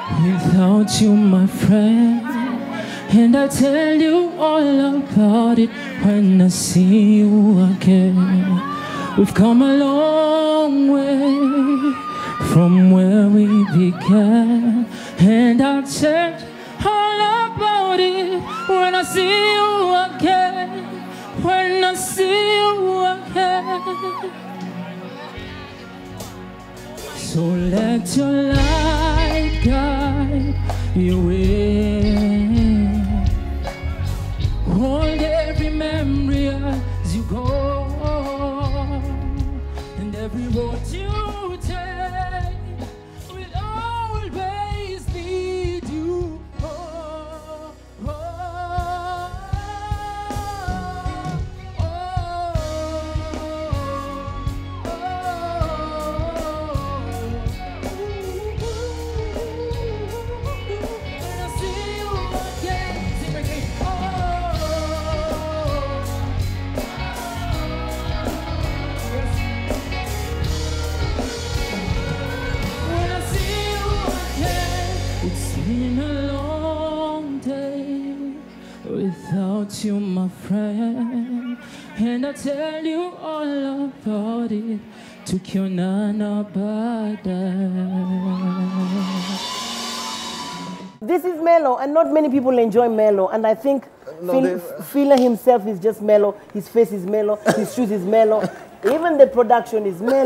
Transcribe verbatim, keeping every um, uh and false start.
without you, my friend. And I'll tell you all about it when I see you again. We've come a long way from where we began, and I'll tell all about it when I see you again. When I see you again. So let your light guide your way. Hold every memory as you go, and every road you take will always lead you home. Oh, oh, oh, when I see you again, sing again. It's been a long day without you, my friend, and I tell you all about it. Took you nana bada. This is mellow, and not many people enjoy mellow, and I think No, Phil, Phila himself is just mellow. His face is mellow. His shoes is mellow. Even the production is mellow.